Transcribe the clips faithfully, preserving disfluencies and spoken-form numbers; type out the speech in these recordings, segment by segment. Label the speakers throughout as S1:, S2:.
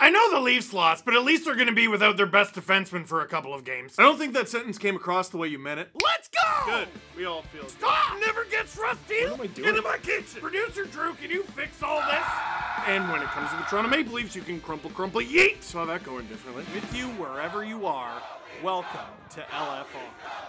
S1: I know the Leafs lost, but at least they're going to be without their best defenseman for a couple of games.
S2: I don't think that sentence came across the way you meant it.
S1: Let's go!
S2: Good. We all feel
S1: Stop! Never gets rusty!
S2: What am I doing?
S1: Into my kitchen! Producer Drew, can you fix all this?
S2: And when it comes to the Toronto Maple Leafs, you can crumple, crumple, yeet! Saw that going differently.
S3: With you wherever you are, welcome to L F R.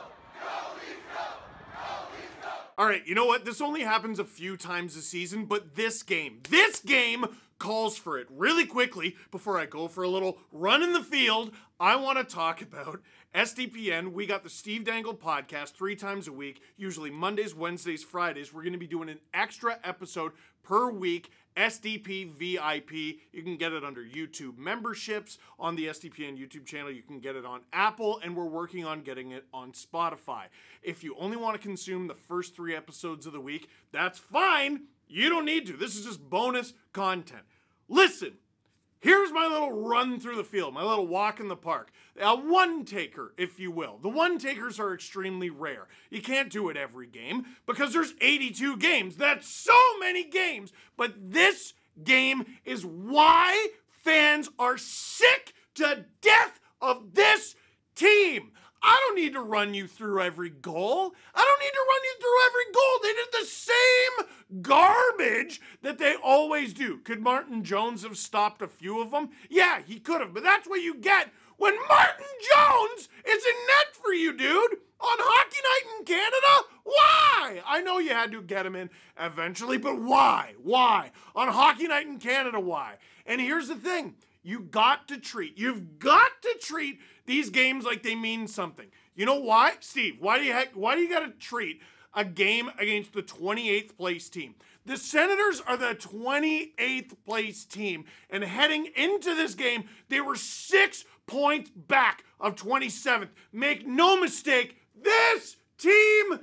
S2: All right, you know what? This only happens a few times a season, but this game, this game calls for it. Really quickly, before I go for a little run in the field, I want to talk about S D P N. We got the Steve Dangle podcast three times a week, usually Mondays, Wednesdays, Fridays. We're going to be doing an extra episode per week. S D P V I P. You can get it under YouTube memberships on the S D P N YouTube channel. You can get it on Apple, and we're working on getting it on Spotify. If you only want to consume the first three episodes of the week, that's fine. You don't need to. This is just bonus content. Listen, here's my little run through the field, my little walk in the park. A one-taker, if you will. The one-takers are extremely rare. You can't do it every game because there's eighty-two games. That's so many games. But this game is why fans are sick to death of this team. I don't need to run you through every goal. I don't need to run you through every goal. They did the same garbage that they always do. Could Martin Jones have stopped a few of them? Yeah, he could have, but that's what you get when Martin Jones is in net for you, dude. On Hockey Night in Canada? Why? I know you had to get him in eventually, but why? Why? On Hockey Night in Canada, why? And here's the thing. You got to treat, you've got to treat these games like they mean something. You know why? Steve, why do you ha- why do you got to treat a game against the twenty-eighth place team? The Senators are the twenty-eighth place team, and heading into this game, they were six points back of twenty-seventh. Make no mistake, this team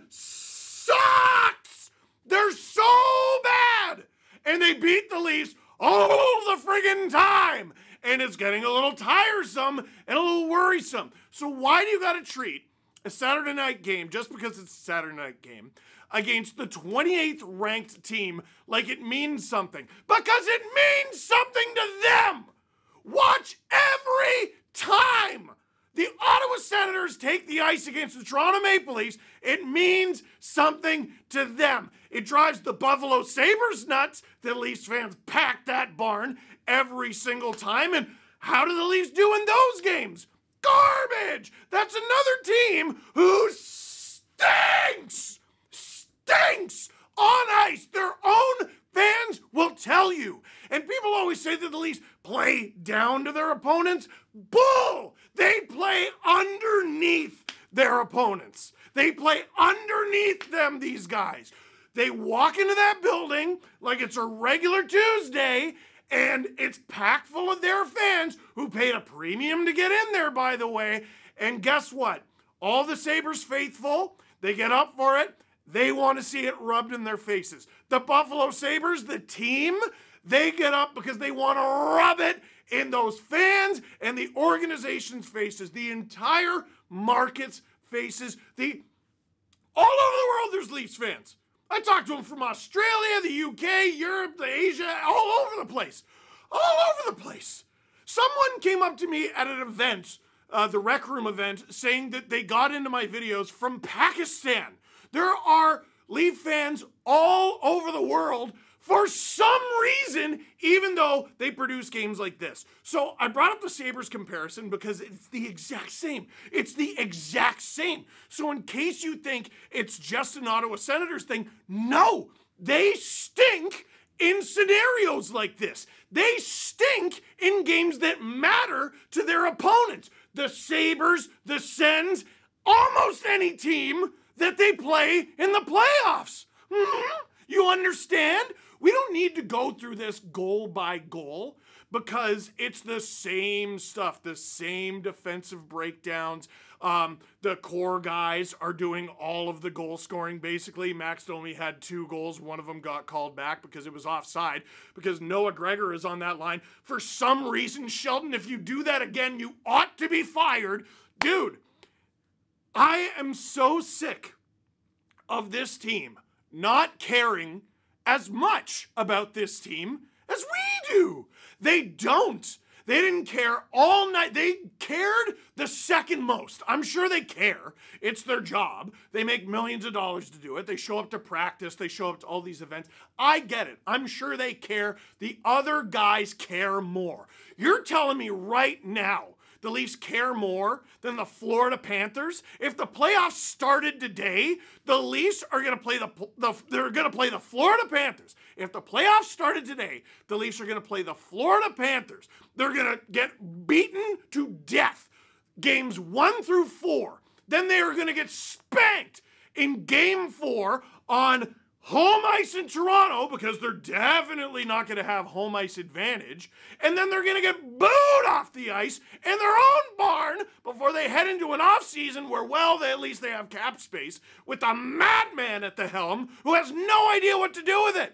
S2: sucks! They're so bad! And they beat the Leafs all the friggin' time! And it's getting a little tiresome and a little worrisome. So why do you got to treat a Saturday night game, just because it's a Saturday night game, against the twenty-eighth ranked team like it means something? Because it means something to them! Watch every time the Ottawa Senators take the ice against the Toronto Maple Leafs, it means something to them. It drives the Buffalo Sabres nuts that Leafs fans pack that barn every single time. And how do the Leafs do in those games? Garbage! That's another team who stinks! Stinks! On ice! Their own fans will tell you. And people always say that the Leafs play down to their opponents. Bull! They play underneath their opponents. They play underneath them, these guys. They walk into that building like it's a regular Tuesday, and it's packed full of their fans who paid a premium to get in there, by the way. And guess what? All the Sabres faithful, they get up for it. They want to see it rubbed in their faces. The Buffalo Sabres, the team, they get up because they want to rub it in those fans and the organization's faces, the entire market's faces. The all over the world, there's Leafs fans. I talked to them from Australia, the U K, Europe, the Asia, all over the place. All over the place. Someone came up to me at an event, uh, the Rec Room event, saying that they got into my videos from Pakistan. There are Leaf fans all over the world for some reason, even though they produce games like this. So I brought up the Sabres comparison because it's the exact same. It's the exact same. So in case you think it's just an Ottawa Senators thing, no, they stink in scenarios like this. They stink in games that matter to their opponents. The Sabres, the Sens, almost any team that they play in the playoffs. Mm-hmm. You understand? We don't need to go through this goal by goal because it's the same stuff, the same defensive breakdowns. Um, the core guys are doing all of the goal scoring, basically. Max Domi had two goals. One of them got called back because it was offside, because Noah Gregor is on that line. For some reason, Sheldon, if you do that again, you ought to be fired. Dude, I am so sick of this team not caring as much about this team as we do. They don't. They didn't care all night. They cared the second most. I'm sure they care. It's their job. They make millions of dollars to do it. They show up to practice. They show up to all these events. I get it. I'm sure they care. The other guys care more. You're telling me right now the Leafs care more than the Florida Panthers? If the playoffs started today, the Leafs are going to play the, the they're going to play the Florida Panthers. If the playoffs started today, the Leafs are going to play the Florida Panthers. They're going to get beaten to death games one through four. Then they are going to get spanked in game four on home ice in Toronto, because they're definitely not going to have home ice advantage. And then they're going to get booed off the ice in their own barn before they head into an offseason where, well, they, at least they have cap space with a madman at the helm who has no idea what to do with it.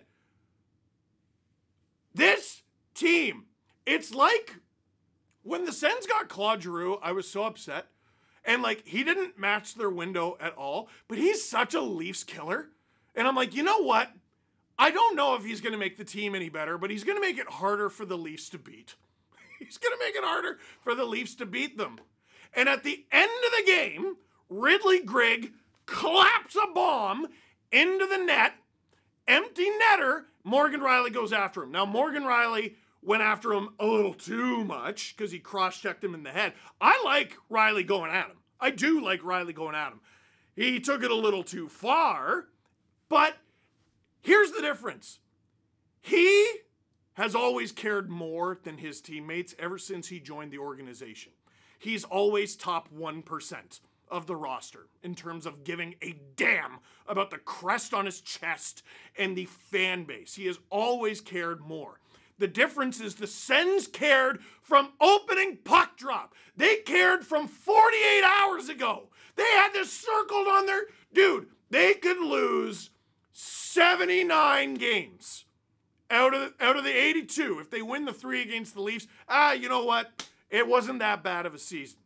S2: This team, it's like when the Sens got Claude Giroux, I was so upset. And, like, he didn't match their window at all, but he's such a Leafs killer. And I'm like, you know what? I don't know if he's going to make the team any better, but he's going to make it harder for the Leafs to beat. He's going to make it harder for the Leafs to beat them. And at the end of the game, Rielly Greig claps a bomb into the net, empty netter. Morgan Rielly goes after him. Now, Morgan Rielly went after him a little too much because he cross-checked him in the head. I like Rielly going at him. I do like Rielly going at him. He took it a little too far. But here's the difference. He has always cared more than his teammates ever since he joined the organization. He's always top one percent of the roster in terms of giving a damn about the crest on his chest and the fan base. He has always cared more. The difference is the Sens cared from opening puck drop. They cared from forty-eight hours ago. They had this circled on their... Dude, they could lose seventy-nine games out of, out of the eighty-two. If they win the three against the Leafs, ah, you know what? It wasn't that bad of a season.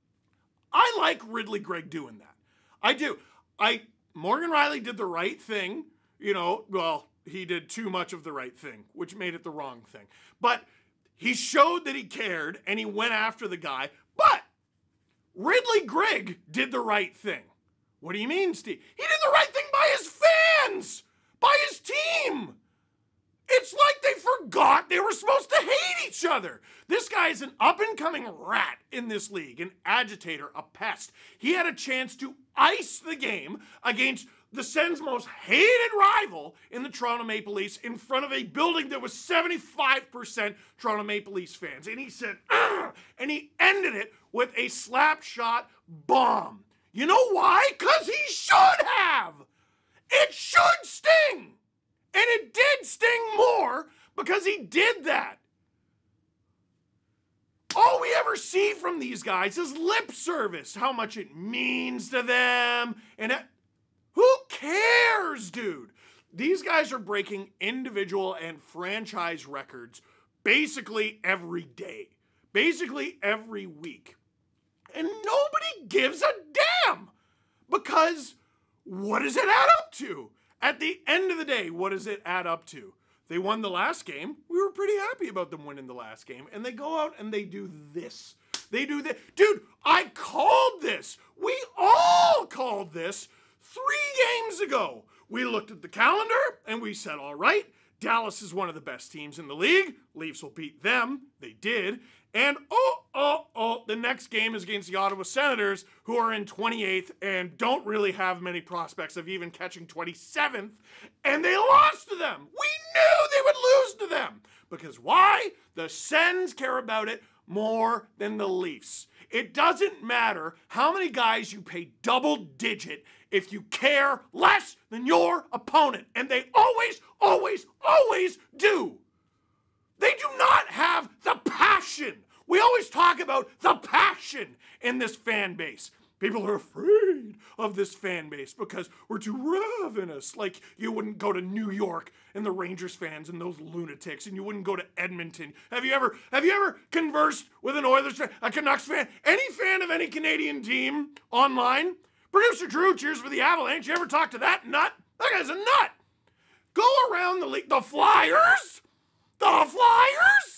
S2: I like Rielly Greig doing that. I do. I Morgan Rielly did the right thing. You know, well, he did too much of the right thing, which made it the wrong thing. But he showed that he cared, and he went after the guy. But Rielly Greig did the right thing. What do you mean, Steve? He did the right thing by his fans, by his team. It's like they forgot they were supposed to hate each other. This guy is an up-and-coming rat in this league, an agitator, a pest. He had a chance to ice the game against the Sens' most hated rival in the Toronto Maple Leafs in front of a building that was seventy-five percent Toronto Maple Leafs fans. And he said, ugh, and he ended it with a slap shot bomb. You know why? Because he should have. It should sting. And it did sting more because he did that. All we ever see from these guys is lip service, how much it means to them. And it, who cares, dude? These guys are breaking individual and franchise records basically every day, basically every week. And nobody gives a damn, because what does it add up to? At the end of the day, what does it add up to? They won the last game. We were pretty happy about them winning the last game. And they go out and they do this. They do this. Dude, I called this. We all called this three games ago. We looked at the calendar and we said, all right, Dallas is one of the best teams in the league. Leafs will beat them. They did. And oh, oh, oh, the next game is against the Ottawa Senators, who are in twenty-eighth and don't really have many prospects of even catching twenty-seventh. And they lost to them. We knew they would lose to them. Because why? The Sens care about it more than the Leafs. It doesn't matter how many guys you pay double digit if you care less than your opponent. And they always, always, always do. They do not have the passion. We always talk about the passion in this fan base. People are afraid of this fan base because we're too ravenous. Like, you wouldn't go to New York and the Rangers fans and those lunatics, and you wouldn't go to Edmonton. Have you ever have you ever conversed with an Oilers fan, a Canucks fan, any fan of any Canadian team online? Producer Drew, cheers for the Avalanche. You ever talk to that nut? That guy's a nut. Go around the league. The Flyers? The Flyers?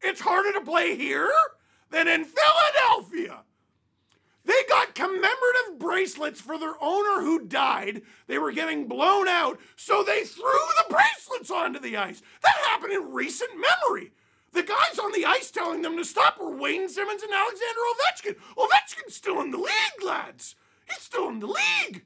S2: It's harder to play here than in Philadelphia. They got commemorative bracelets for their owner who died. They were getting blown out, so they threw the bracelets onto the ice. That happened in recent memory. The guys on the ice telling them to stop were Wayne Simmons and Alexander Ovechkin. Ovechkin's still in the league, lads. He's still in the league.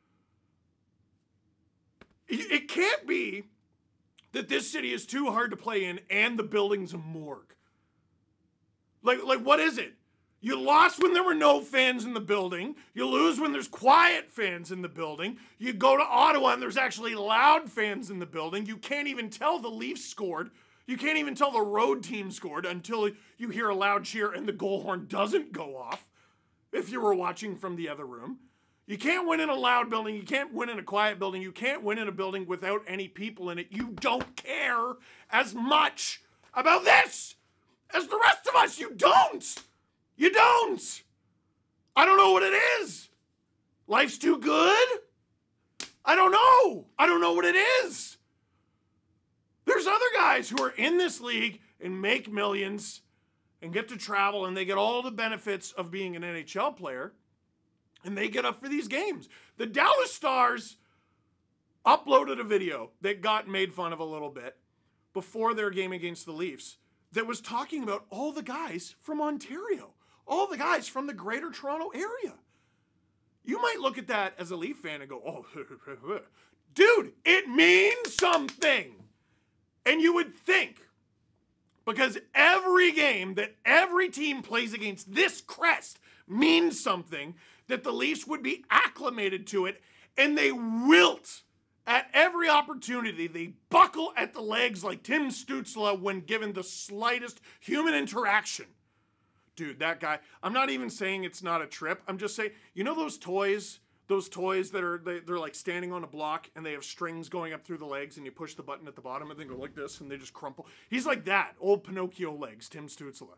S2: It can't be that this city is too hard to play in and the building's a morgue. Like, like what is it? You lost when there were no fans in the building. You lose when there's quiet fans in the building. You go to Ottawa and there's actually loud fans in the building. You can't even tell the Leafs scored. You can't even tell the road team scored until you hear a loud cheer and the goal horn doesn't go off, if you were watching from the other room. You can't win in a loud building. You can't win in a quiet building. You can't win in a building without any people in it. You don't care as much about this as the rest of us. You don't. You don't. I don't know what it is. Life's too good? I don't know. I don't know what it is. There's other guys who are in this league and make millions and get to travel and they get all the benefits of being an N H L player and they get up for these games. The Dallas Stars uploaded a video that got made fun of a little bit before their game against the Leafs that was talking about all the guys from Ontario. All the guys from the greater Toronto area. You might look at that as a Leaf fan and go, oh, dude, it means something. And you would think, because every game that every team plays against this crest means something, that the Leafs would be acclimated to it, and they wilt at every opportunity. They buckle at the legs like Tim Stützle when given the slightest human interaction. Dude, that guy, I'm not even saying it's not a trip. I'm just saying, you know those toys, those toys that are, they, they're like standing on a block and they have strings going up through the legs and you push the button at the bottom and they go like this and they just crumple. He's like that, old Pinocchio legs, Tim Stützle.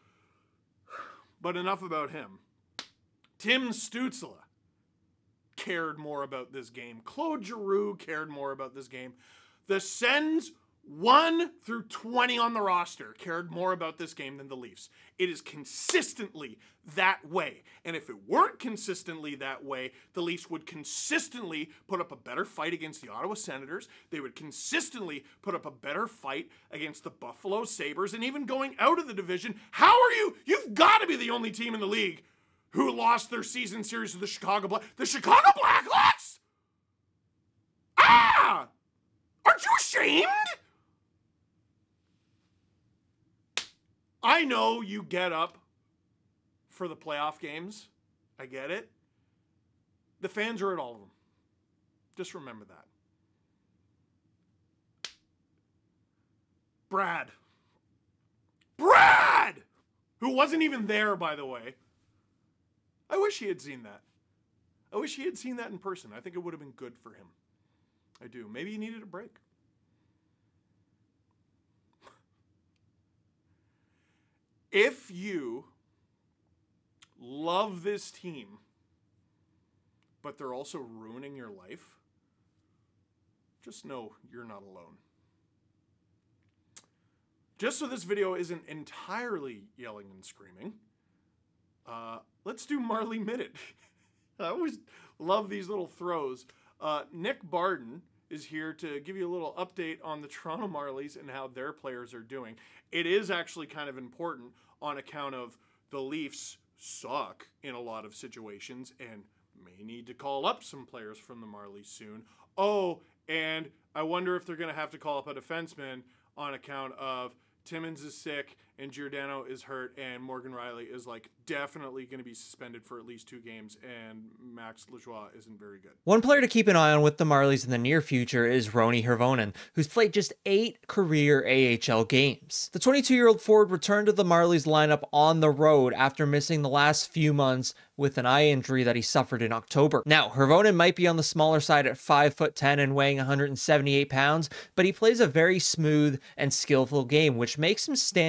S2: But enough about him. Tim Stützle cared more about this game. Claude Giroux cared more about this game. The Sens one through twenty on the roster cared more about this game than the Leafs. It is consistently that way. And if it weren't consistently that way, the Leafs would consistently put up a better fight against the Ottawa Senators. They would consistently put up a better fight against the Buffalo Sabres. And even going out of the division, how are you? You've got to be the only team in the league who lost their season series to the Chicago Black. The Chicago Blackhawks? Ah! Aren't you ashamed? I know you get up for the playoff games. I get it. The fans are at all of them. Just remember that. Brad. Brad! Who wasn't even there, by the way. I wish he had seen that. I wish he had seen that in person. I think it would have been good for him. I do. Maybe he needed a break. If you love this team, but they're also ruining your life, just know you're not alone. Just so this video isn't entirely yelling and screaming, uh, let's do Marley Minute. I always love these little throws. Uh, Nick Barden is here to give you a little update on the Toronto Marlies and how their players are doing. It is actually kind of important on account of the Leafs suck in a lot of situations and may need to call up some players from the Marlies soon. Oh, and I wonder if they're going to have to call up a defenseman on account of Timmins is sick and Giordano is hurt and Morgan Rielly is like definitely going to be suspended for at least two games and Max Lajoie isn't very good.
S4: One player to keep an eye on with the Marlies in the near future is Roni Hirvonen, who's played just eight career A H L games. The twenty-two-year-old forward returned to the Marlies lineup on the road after missing the last few months with an eye injury that he suffered in October. Now, Hirvonen might be on the smaller side at five foot ten and weighing one hundred seventy-eight pounds, but he plays a very smooth and skillful game, which makes him stand out in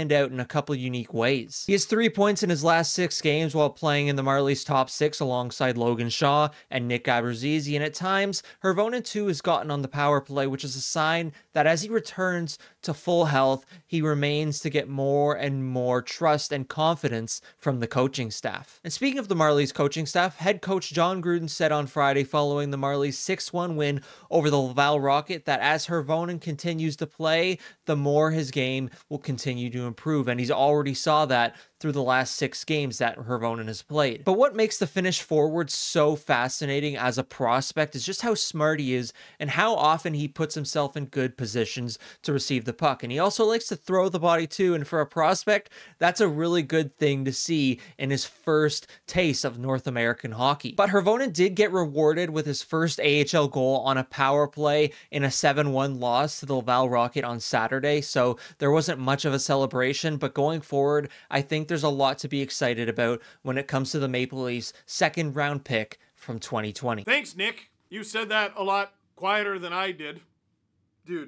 S4: a couple unique ways. He has three points in his last six games while playing in the Marlies' top six alongside Logan Shaw and Nick Abruzzese, and at times, Hirvonen too has gotten on the power play, which is a sign that as he returns to full health, he remains to get more and more trust and confidence from the coaching staff. And speaking of the Marlies coaching staff, head coach John Gruden said on Friday following the Marlies' six one win over the Laval Rocket that as Hirvonen continues to play, the more his game will continue to improve, and he's already saw that through the last six games that Hirvonen has played. But what makes the Finnish forward so fascinating as a prospect is just how smart he is and how often he puts himself in good positions to receive the puck. And he also likes to throw the body too, and for a prospect, that's a really good thing to see in his first taste of North American hockey. But Hirvonen did get rewarded with his first A H L goal on a power play in a seven one loss to the Laval Rocket on Saturday, so there wasn't much of a celebration, but going forward, I think there's a lot to be excited about when it comes to the Maple Leafs' second round pick from twenty twenty.
S2: Thanks, Nick. You said that a lot quieter than I did. Dude.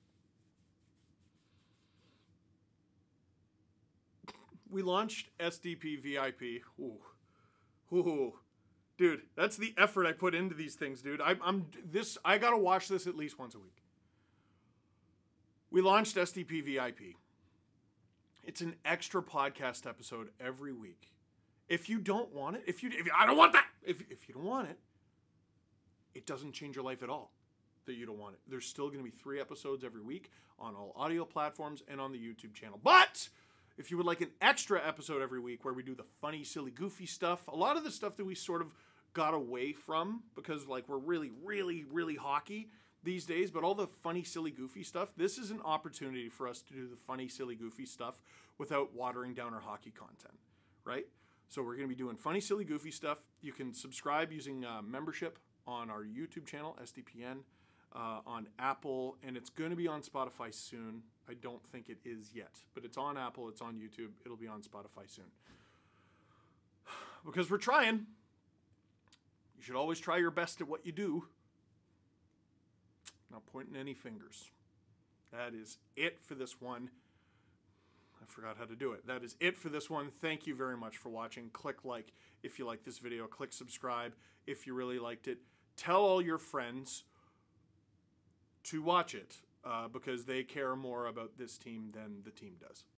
S2: We launched S D P V I P. Ooh. Ooh. Dude, that's the effort I put into these things, dude. I, I'm this. I gotta watch this at least once a week. We launched S D P V I P. It's an extra podcast episode every week. If you don't want it, if you, if you I don't want that. If if you don't want it, it doesn't change your life at all that you don't want it. There's still going to be three episodes every week on all audio platforms and on the YouTube channel. But if you would like an extra episode every week where we do the funny, silly, goofy stuff, a lot of the stuff that we sort of got away from because like we're really, really, really hockey these days, but all the funny, silly, goofy stuff, this is an opportunity for us to do the funny, silly, goofy stuff without watering down our hockey content, right? So we're going to be doing funny, silly, goofy stuff. You can subscribe using uh, membership on our YouTube channel, S D P N, uh, on Apple, and it's going to be on Spotify soon. I don't think it is yet, but it's on Apple, it's on YouTube, it'll be on Spotify soon. Because we're trying. You should always try your best at what you do. Not pointing any fingers. That is it for this one. I forgot how to do it. That is it for this one. Thank you very much for watching. Click like if you like this video. Click subscribe if you really liked it. Tell all your friends to watch it uh, because they care more about this team than the team does.